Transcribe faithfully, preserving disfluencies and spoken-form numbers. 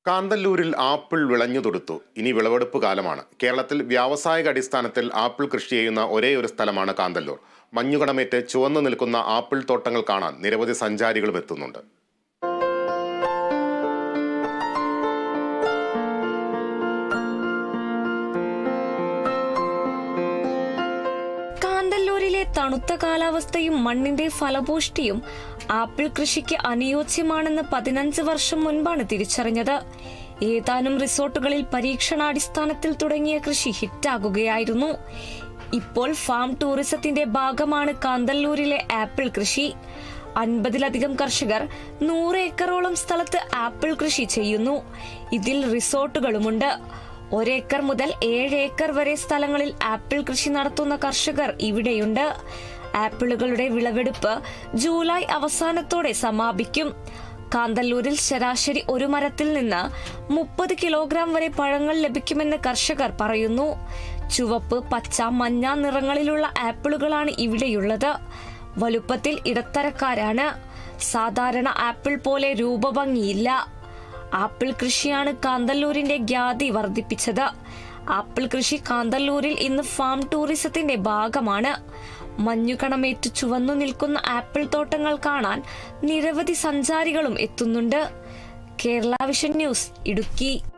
കാന്തല്ലൂരിൽ apple വിളഞ്ഞു തൊടുത്തു. ഇനി വിളവെടുപ്പ് കാലമാണ്. കേരളത്തിൽ വ്യാവസായിക അടിസ്ഥാനത്തിൽ ആപ്പിൾ കൃഷി ചെയ്യുന്ന ഒരേയൊരു സ്ഥലമാണ് കാന്തല്ലൂർ. മഞ്ഞുകണമേറ്റ് ചുവന്നു നിൽക്കുന്ന ആപ്പിൾ തോട്ടങ്ങൾ കാണാൻ നിരവധി സഞ്ചാരികളും എത്തുന്നുണ്ട്. കാന്തല്ലൂരിലെ തണുത്ത കാലാവസ്ഥയും മണ്ണിന്റെ ഫലപുഷ്ടിയും ആപ്പിൾ കൃഷിക്ക് അനുയോജ്യമാണെന്ന് പതിനഞ്ച് വർഷം മുൻപാണ് തിരിച്ചറിഞ്ഞത്. ഏതാനും റിസോർട്ടുകളിൽ പരീക്ഷണാടിസ്ഥാനത്തിൽ തുടങ്ങിയ കൃഷി ഹിറ്റാകുകയായിരുന്നു. ഇപ്പോൾ ഫാം ടൂറിസത്തിന്റെ ഭാഗമാണ് കാന്തല്ലൂരിലെ ആപ്പിൾ കൃഷി. അൻപതിലധികം കർഷകർ നൂറ് ഏക്കറോളം സ്ഥലത്ത് ആപ്പിൾ കൃഷി ചെയ്യുന്നു. ഇതിൽ റിസോർട്ടുകളുമുണ്ട്. ഒരേക്കർ മുതൽ ഏഴ് ഏക്കർ വരെ സ്ഥലങ്ങളിൽ ആപ്പിൾ കൃഷി നടത്തുന്ന കർഷകർ ഇവിടെയുണ്ട്. ആപ്പിളുകളുടെ വിളവെടുപ്പ് ജൂലൈ അവസാനത്തോടെ സമാപിക്കും. കാന്തല്ലൂരിൽ ശരാശരി ഒരു മരത്തിൽ നിന്ന് മുപ്പത് കിലോഗ്രാം വരെ പഴങ്ങൾ ലഭിക്കുമെന്ന് കർഷകർ പറയുന്നു. ചുവപ്പ്, പച്ച, മഞ്ഞ നിറങ്ങളിലുള്ള ആപ്പിളുകളാണ് ഇവിടെയുള്ളത്. വലുപ്പത്തിൽ ഇടത്തരക്കാരാണ്. സാധാരണ ആപ്പിൾ പോലെ രൂപഭംഗിയില്ല. ആപ്പിൾ കൃഷിയാണ് കാന്തല്ലൂരിന്റെ ഖ്യാതി വർദ്ധിപ്പിച്ചത്. ആപ്പിൾ കൃഷി കാന്തല്ലൂരിൽ ഇന്ന് ഫാം ടൂറിസത്തിന്റെ ഭാഗമാണ്. മഞ്ഞുകണമേറ്റ് ചുവന്നു നിൽക്കുന്ന ആപ്പിൾ തോട്ടങ്ങൾ കാണാൻ നിരവധി സഞ്ചാരികളും എത്തുന്നുണ്ട്. Kerala vision news, Idukki.